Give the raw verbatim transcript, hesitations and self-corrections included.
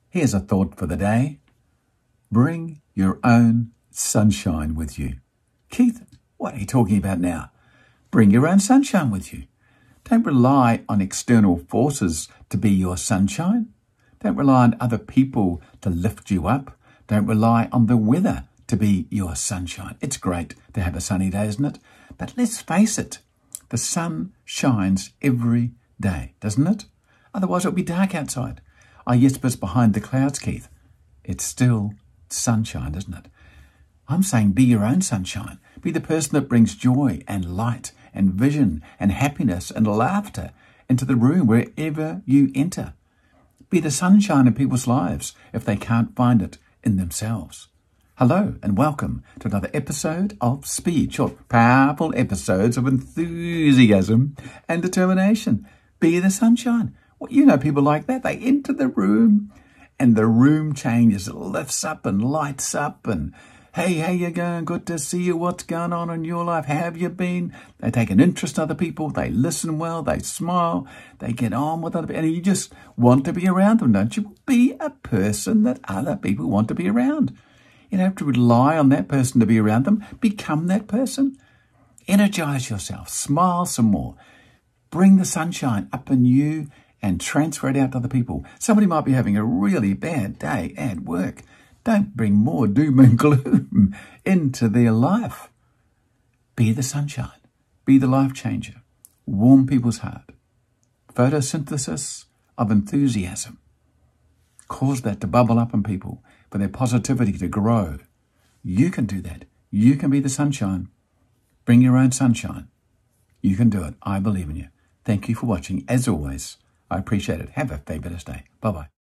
Here's a thought for the day. Bring your own sunshine with you. Keith, what are you talking about now? Bring your own sunshine with you. Don't rely on external forces to be your sunshine. Don't rely on other people to lift you up. Don't rely on the weather to be your sunshine. It's great to have a sunny day, isn't it? But let's face it, the sun shines every day, doesn't it? Otherwise it'll be dark outside. Oh, yes, but it's behind the clouds, Keith. It's still sunshine, isn't it? I'm saying be your own sunshine. Be the person that brings joy and light and vision and happiness and laughter into the room wherever you enter. Be the sunshine in people's lives if they can't find it in themselves. Hello and welcome to another episode of Speed, short, powerful episodes of enthusiasm and determination. Be the sunshine. Well, you know people like that. They enter the room and the room changes. It lifts up and lights up and, hey, how you going? Good to see you. What's going on in your life? How have you been? They take an interest in other people. They listen well. They smile. They get on with other people. And you just want to be around them, don't you? Be a person that other people want to be around. You don't have to rely on that person to be around them. Become that person. Energize yourself. Smile some more. Bring the sunshine up in you and transfer it out to other people. Somebody might be having a really bad day at work. Don't bring more doom and gloom into their life. Be the sunshine. Be the life changer. Warm people's heart. Photosynthesis of enthusiasm. Cause that to bubble up in people for their positivity to grow. You can do that. You can be the sunshine. Bring your own sunshine. You can do it. I believe in you. Thank you for watching. As always, I appreciate it. Have a fabulous day. Bye-bye.